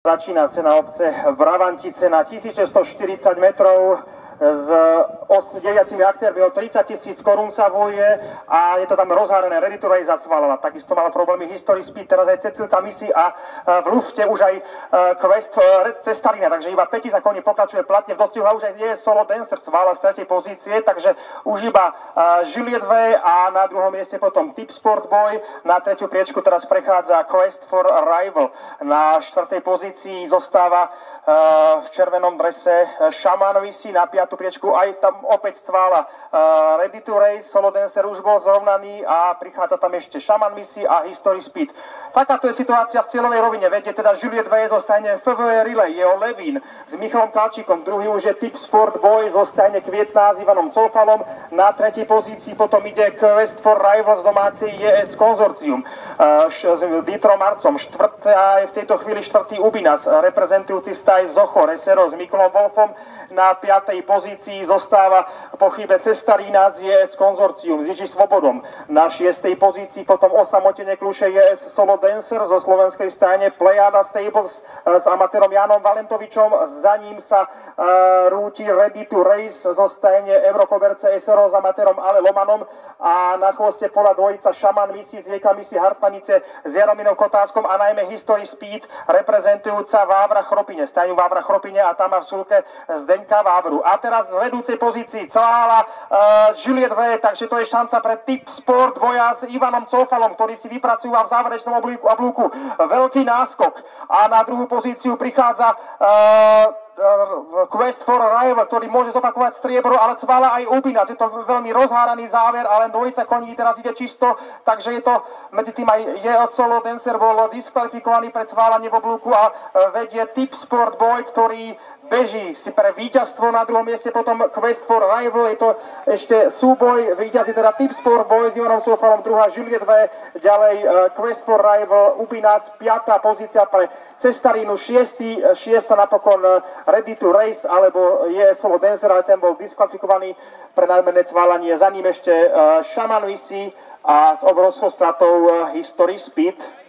Začína cena obce Bravantice na 1640 metrov s 9 aktérmi o 30 000 korún sa bojuje a je to tam rozhárené. Ready to Race zacváľala. Takisto mala problémy History Speed, teraz aj Cecilka Misi a v lufte už aj Quest Cestarina, takže iba Petica koní pokračuje platne v dostihu a už aj je Solo Dancer cvála z 3. pozície, takže už iba Juliet V a na druhom mieste potom Tip Sport Boy. Na 3. priečku teraz prechádza Quest for Rival. Na 4. pozícii zostáva v červenom drese Shaman Visi, na 5. priečku aj tam opäť cvála Ready to Race, Solo Dancer už bol zrovnaný a prichádza tam ešte Shaman Visi a History Speed. Takáto je situácia v cieľovej rovine, vedie teda Juliet V zostane FVE Relay, jeho Levín s Michalom Kalčíkom, druhý už je Tip Sport Boy, zostane Kvietná s Ivanom Colfalom, na 3. pozícii potom ide Quest for Rivals domácej JS Konzorcium s Dietrom Marcom, štvrtá je v tejto chvíli štvrtý Ubinas, reprezentujúci staj Zocho Resero s Mikulom Wolfom, na 5. pozícii zostáva po chybe Cestarína z JS Konzorcium s Jiži Svobodom. Na 6. pozícii potom osamotene kľúše JS Solo Dancer zo slovenskej stajne Plejada Stables s amatérom Jánom Valentovičom. Za ním sa rúti Ready to Race zo stajne Eurokoberce SRO s amatérom Ale Lomanom a na chvoste pola dvojica Shaman Misi z Vieka Misi Hartmanice s Jarominom Kotáskom a najmä History Speed reprezentujúca Vávra Chropine, stajňu Vávra Chropine a tam má v súlke Zdeňka Vávru. A teraz v vedúcej pozícii cvála Juliet V, takže to je šanca pre Tip Sport Boja s Ivanom Colfalom, ktorý si vypracúva v záverečnom oblúku veľký náskok. A na druhú pozíciu prichádza Quest for Rival, ktorý môže zopakovať striebro, ale cvála aj Ubinac. Je to veľmi rozháraný záver, ale dvojica koní teraz ide čisto, takže je to medzi tým aj Solo Dancer bol diskvalifikovaný pre cválanie v oblúku a vedie Tip Sport Boy, ktorý beží si pre víťazstvo. Na druhom mieste potom Quest for Rival, je to ešte súboj, víťazí teda Tip Sport Boy s Ivanom Colfalom, druhá Juliet V, ďalej Quest for Rival, Ubinas, 5. pozícia pre Cestarínu, 6. napokon Ready to Race, alebo je Solo Dancer, ale ten bol diskvalifikovaný pre nadmerné cválanie. Za ním ešte Shaman Visi a s obrovskou stratou History Speed.